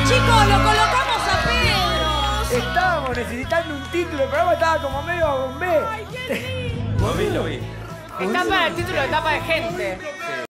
Chicos, lo colocamos a Pedro. Estábamos necesitando un título, el programa estaba como medio a bombé. Ay, qué lindo. Lo vi. Está para el título de etapa de gente.